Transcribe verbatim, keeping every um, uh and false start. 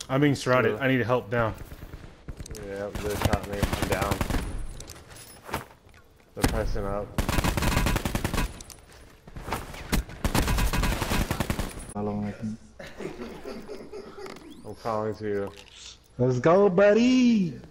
I'm being surrounded. I need help now. Yeah, they shot me. I'm down. They're pressing up. I'm calling to you. Let's go, buddy!